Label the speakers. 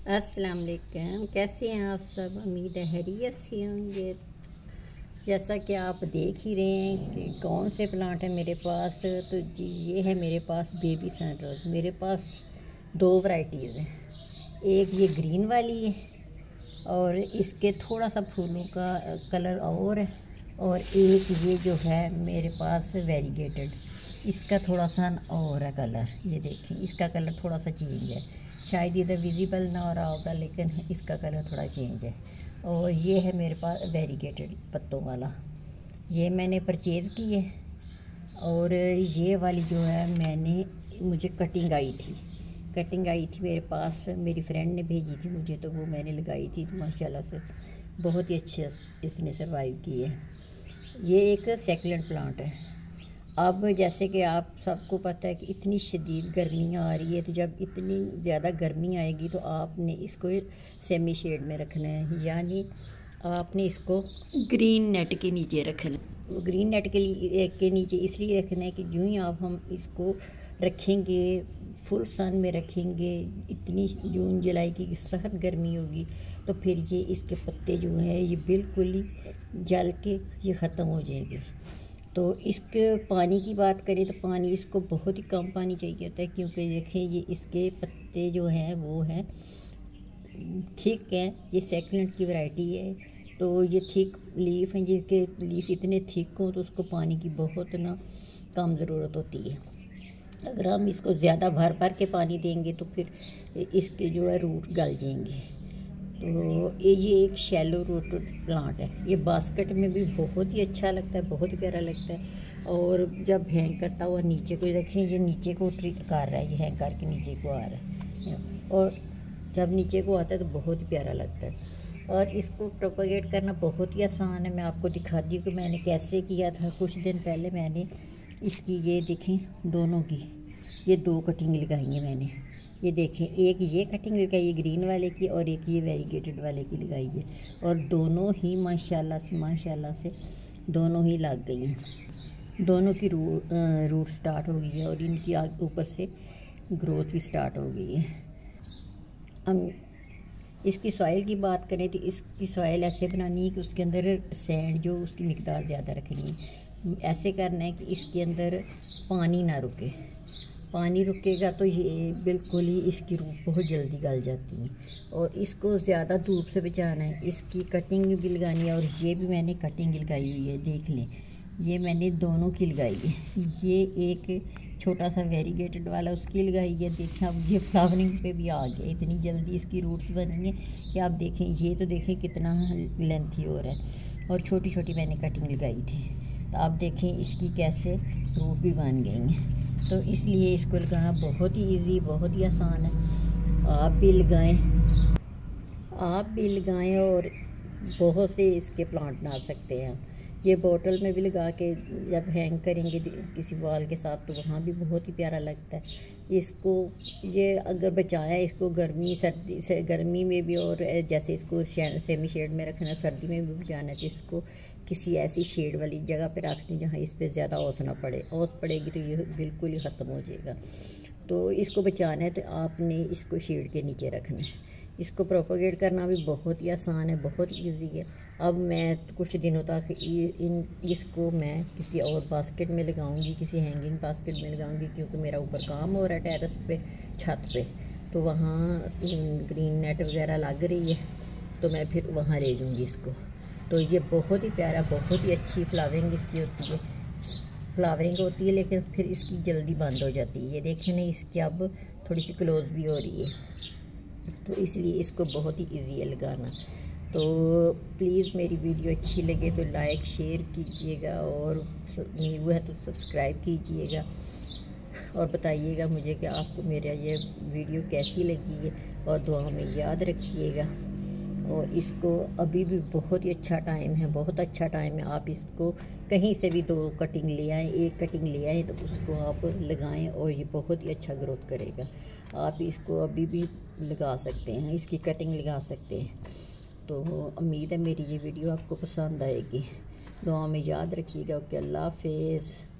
Speaker 1: अस्सलाम वालेकुम। कैसे हैं आप सब? उम्मीद है खैरियत से होंगे। जैसा कि आप देख ही रहे हैं कि कौन से प्लांट है मेरे पास, तो जी ये है मेरे पास बेबी सनरोज़। मेरे पास दो वैरायटीज़ हैं, एक ये ग्रीन वाली है और इसके थोड़ा सा फूलों का कलर और है, और एक ये जो है मेरे पास वेरीगेटेड, इसका थोड़ा सा और है कलर। ये देखें, इसका कलर थोड़ा सा चेंज है, शायद इधर विजिबल ना हो रहा होगा लेकिन इसका कलर थोड़ा चेंज है। और ये है मेरे पास वेरीगेटेड पत्तों वाला, ये मैंने परचेज़ की है। और ये वाली जो है मुझे कटिंग आई थी मेरे पास, मेरी फ्रेंड ने भेजी थी मुझे, तो वो मैंने लगाई थी, तो माशाल्लाह से बहुत ही अच्छे इसने सर्वाइव की है। ये एक सेकुलेंट प्लांट है। अब जैसे कि आप सबको पता है कि इतनी शदीद गर्मियाँ आ रही है, तो जब इतनी ज़्यादा गर्मी आएगी तो आपने इसको सेमी शेड में रखना है, यानी आपने इसको ग्रीन नेट के नीचे रखना है। ग्रीन नेट के नीचे इसलिए रखना है कि यूँ ही हम इसको रखेंगे, फुल सन में रखेंगे, इतनी जून जुलाई की सख्त गर्मी होगी, तो फिर ये इसके पत्ते जो हैं ये बिल्कुल ही जल के ये ख़त्म हो जाएंगे। तो इसके पानी की बात करें तो पानी इसको बहुत ही कम पानी चाहिए होता है, क्योंकि देखें ये इसके पत्ते जो हैं वो हैं थिक हैं, ये सेकुलेंट की वैरायटी है, तो ये थिक लीफ हैं, जिसके लीफ इतने थिक हों तो उसको पानी की बहुत ना कम ज़रूरत होती है। अगर हम इसको ज़्यादा भर भर के पानी देंगे तो फिर इसके जो है रूट गल जाएंगे। तो ये एक शैलो रूटेड प्लांट है, ये बास्केट में भी बहुत ही अच्छा लगता है, बहुत ही प्यारा लगता है। और जब हैंग करता हुआ नीचे को देखें, ये नीचे को ट्रिक कर रहा है, ये हैंग करके नीचे को आ रहा है, और जब नीचे को आता है तो बहुत ही प्यारा लगता है। और इसको प्रोपेगेट करना बहुत ही आसान है। मैं आपको दिखाती हूँ कि मैंने कैसे किया था। कुछ दिन पहले मैंने इसकी ये देखें दोनों की ये दो कटिंग लगाई है मैंने, ये देखें, एक ये कटिंग लगाई है ग्रीन वाले की और एक ये वेरीगेटेड वाले की लगाई है, और दोनों ही माशाल्लाह से दोनों ही लग गई हैं। दोनों की रूट स्टार्ट हो गई है और इनकी ऊपर से ग्रोथ भी स्टार्ट हो गई है। हम इसकी सॉइल की बात करें तो इसकी सॉइल ऐसे बनानी है कि उसके अंदर सैंड जो उसकी मिकदार ज़्यादा रखनी है। ऐसे करना है कि इसके अंदर पानी ना रुके, पानी रुकेगा तो ये बिल्कुल ही इसकी रूट बहुत जल्दी गल जाती है। और इसको ज़्यादा धूप से बचाना है, इसकी कटिंग भी लगानी है, और ये भी मैंने कटिंग लगाई हुई है, देख लें, ये मैंने दोनों की लगाई है। ये एक छोटा सा वेरीगेटेड वाला उसकी लगाई है, देखें अब ये फ्लावरिंग पे भी आ गया, इतनी जल्दी इसकी रूट्स बनी है कि आप देखें, ये तो देखें कितना लेंथी हो रहा है, और छोटी छोटी मैंने कटिंग लगाई थी, तो आप देखें इसकी कैसे रूट भी बन गई हैं। तो इसलिए इसको लगाना बहुत ही इजी, बहुत ही आसान है। आप भी लगाएं और बहुत से इसके प्लांट बना सकते हैं। ये बोतल में भी लगा के जब हैंग करेंगे किसी वॉल के साथ तो वहाँ भी बहुत ही प्यारा लगता है। इसको ये अगर बचाया इसको सर्दी से, गर्मी में भी, और जैसे इसको सेमी शेड में रखना है, सर्दी में भी बचाना है, तो इसको किसी ऐसी शेड वाली जगह पे रख दें जहाँ इस पर ज़्यादा ओस ना पड़े। ओस पड़ेगी तो ये बिल्कुल ही ख़त्म हो जाएगा। तो इसको बचाना है तो आपने इसको शेड के नीचे रखना है। इसको प्रोपोगेट करना भी बहुत ही आसान है, बहुत ईजी है। अब मैं कुछ दिनों तक इसको मैं किसी और बास्केट में लगाऊंगी, किसी हैंगिंग बास्केट में लगाऊंगी, क्योंकि मेरा ऊपर काम हो रहा है टेरेस पे, छत पे, तो वहाँ ग्रीन नेट वगैरह लग रही है, तो मैं फिर वहाँ ले जाऊँगी इसको। तो ये बहुत ही प्यारा, बहुत ही अच्छी फ्लावरिंग इसकी होती है, लेकिन फिर इसकी जल्दी बंद हो जाती है। ये देखें नहीं, इसकी अब थोड़ी सी क्लोज भी हो रही है, तो इसलिए इसको बहुत ही ईजी है लगाना। तो प्लीज़ मेरी वीडियो अच्छी लगे तो लाइक शेयर कीजिएगा, और न्यू है तो सब्सक्राइब कीजिएगा, और बताइएगा मुझे कि आपको मेरा ये वीडियो कैसी लगी है, और दुआ में याद रखिएगा। और इसको अभी भी बहुत ही अच्छा टाइम है, बहुत अच्छा टाइम है। आप इसको कहीं से भी दो कटिंग ले आएँ, एक कटिंग ले आएँ, तो उसको आप लगाएं और ये बहुत ही अच्छा ग्रोथ करेगा। आप इसको अभी भी लगा सकते हैं, इसकी कटिंग लगा सकते हैं। तो उम्मीद है मेरी ये वीडियो आपको पसंद आएगी। दुआ में याद रखिएगा। ओके, अल्लाह हाफिज़।